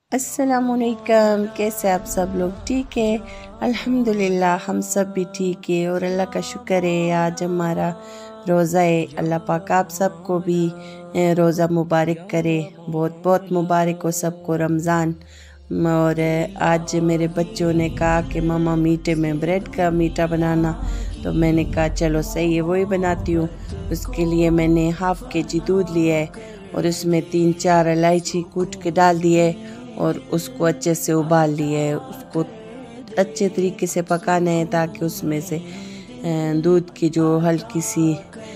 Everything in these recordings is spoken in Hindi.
अस्सलामुअलैकुम। कैसे आप सब लोग? ठीक है, अल्हम्दुलिल्लाह हम सब भी ठीक है और अल्लाह का शुक्र है आज हमारा रोज़ा है। अल्लाह पाक आप सबको भी रोज़ा मुबारक करे, बहुत बहुत मुबारक हो सबको रमज़ान। और आज मेरे बच्चों ने कहा कि मम्मा मीठे में ब्रेड का मीठा बनाना, तो मैंने कहा चलो सही है वही बनाती हूँ। उसके लिए मैंने हाफ़ केजी दूध लिया है और उसमें 3-4 इलायची कूट के डाल दिए और उसको अच्छे से उबाल लिया है। उसको अच्छे तरीके से पकाना है ताकि उसमें से दूध की जो हल्की सी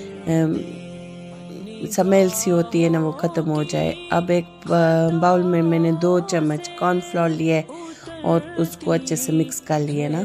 स्मेल सी होती है ना वो ख़त्म हो जाए। अब एक बाउल में मैंने 2 चम्मच कॉर्नफ्लोर लिया है और उसको अच्छे से मिक्स कर लिया ना।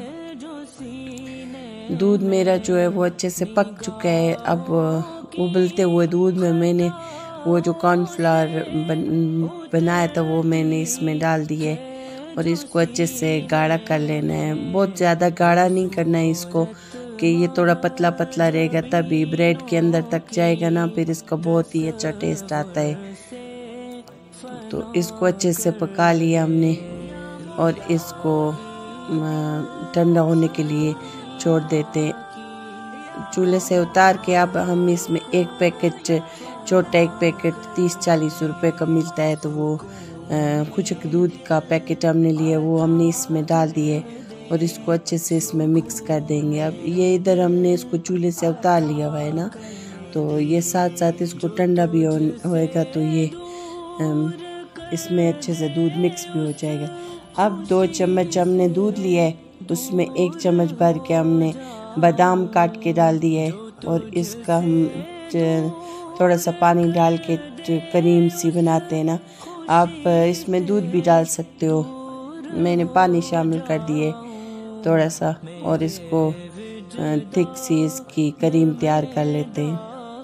दूध मेरा जो है वो अच्छे से पक चुका है। अब उबलते हुए दूध में मैंने वो जो कॉर्नफ्लावर बनाया था वो मैंने इसमें डाल दिए और इसको अच्छे से गाढ़ा कर लेना है। बहुत ज़्यादा गाढ़ा नहीं करना है इसको कि ये थोड़ा पतला पतला रहेगा, तभी ब्रेड के अंदर तक जाएगा ना, फिर इसका बहुत ही अच्छा टेस्ट आता है। तो इसको अच्छे से पका लिया हमने और इसको ठंडा होने के लिए छोड़ देते। चूल्हे से उतार के अब हम इसमें एक पैकेट, छोटा एक पैकेट 30-40 रुपए का मिलता है, तो वो खुशक दूध का पैकेट हमने लिया, वो हमने इसमें डाल दिए और इसको अच्छे से इसमें मिक्स कर देंगे। अब ये इधर हमने इसको चूल्हे से उतार लिया हुआ है ना, तो ये साथ साथ इसको ठंडा भी होएगा तो ये इसमें अच्छे से दूध मिक्स भी हो जाएगा। अब 2 चम्मच हमने दूध लिया है, उसमें 1 चम्मच भर के हमने बादाम काट के डाल दिया है और इसका हम थोड़ा सा पानी डाल के क्रीम सी बनाते हैं ना। आप इसमें दूध भी डाल सकते हो, मैंने पानी शामिल कर दिए थोड़ा सा और इसको थिक सी इसकी क्रीम तैयार कर लेते हैं।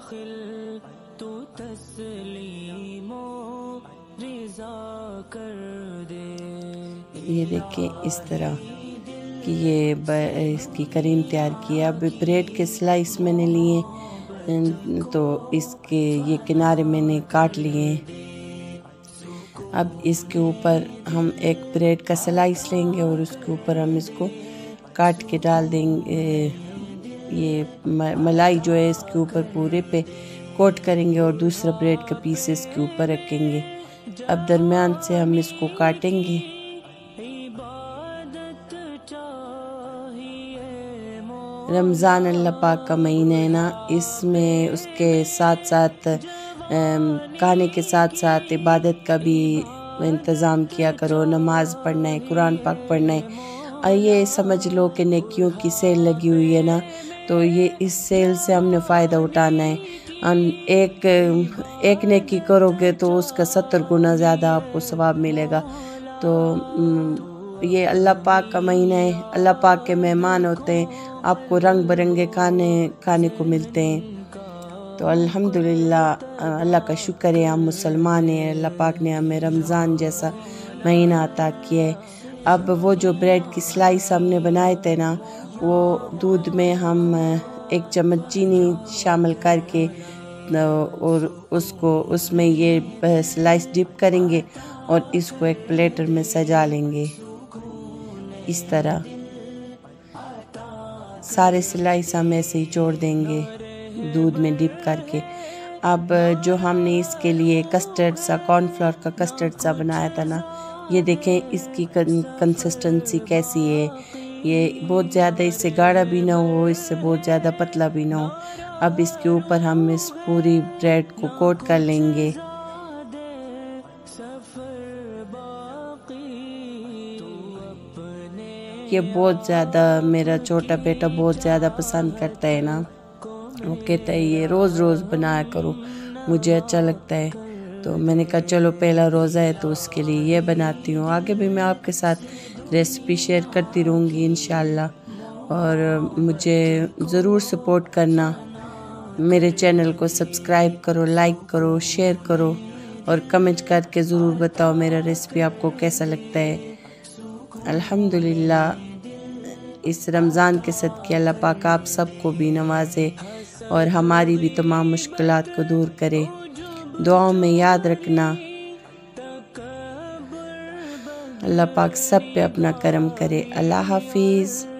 ये देखिए इस तरह कि ये इसकी क्रीम तैयार किया। अब ब्रेड के स्लाइस मैंने लिए तो इसके ये किनारे मैंने काट लिए। अब इसके ऊपर हम एक ब्रेड का स्लाइस लेंगे और उसके ऊपर हम इसको काट के डाल देंगे। ये मलाई जो है इसके ऊपर पूरे पे कोट करेंगे और दूसरा ब्रेड का पीस इसके ऊपर रखेंगे। अब दरमियान से हम इसको काटेंगे। रमज़ान अल्लाह पाक का महीना है ना, इसमें उसके साथ साथ खाने के साथ साथ इबादत का भी इंतज़ाम किया करो। नमाज़ पढ़ना है, कुरान पाक पढ़ना है। ये समझ लो कि नेकियों की सेल लगी हुई है ना, तो ये इस सेल से हमने फ़ायदा उठाना है। एक नेकी करोगे तो उसका 70 गुना ज़्यादा आपको सवाब मिलेगा। तो ये अल्लाह पाक का महीना है, अल्लाह पाक के मेहमान होते हैं, आपको रंग बिरंगे खाने को मिलते हैं। तो अल्हम्दुलिल्लाह अल्लाह का शुक्र है हम मुसलमान हैं, अल्लाह पाक ने हमें रमज़ान जैसा महीना अता किया है। अब वो जो ब्रेड की स्लाइस हमने बनाए थे ना, वो दूध में हम 1 चम्मच चीनी शामिल करके और उसको उसमें ये स्लाइस डिप करेंगे और इसको एक प्लेटर में सजा लेंगे। इस तरह सारे स्लाइस हम ऐसे ही छोड़ देंगे दूध में डिप करके। अब जो हमने इसके लिए कस्टर्ड सा, कॉर्नफ्लोर का कस्टर्ड सा बनाया था ना, ये देखें इसकी कंसिस्टेंसी कैसी है। ये बहुत ज़्यादा इससे गाढ़ा भी ना हो, इससे बहुत ज़्यादा पतला भी ना हो। अब इसके ऊपर हम इस पूरी ब्रेड को कोट कर लेंगे। ये बहुत ज़्यादा मेरा छोटा बेटा बहुत ज़्यादा पसंद करता है ना, वो कहता है ये रोज़ रोज़ बनाया करो, मुझे अच्छा लगता है। तो मैंने कहा चलो पहला रोज़ा है तो उसके लिए ये बनाती हूँ। आगे भी मैं आपके साथ रेसिपी शेयर करती रहूँगी इंशाल्लाह, और मुझे ज़रूर सपोर्ट करना। मेरे चैनल को सब्सक्राइब करो, लाइक करो, शेयर करो और कमेंट करके ज़रूर बताओ मेरा रेसिपी आपको कैसा लगता है। अल्हम्दुलिल्लाह इस रमज़ान के सदके अल्लाह पाक आप सबको भी नवाजे और हमारी भी तमाम मुश्किलात को दूर करे। दुआओं में याद रखना। अल्लाह पाक सब पे अपना करम करे। अल्लाह हाफिज़।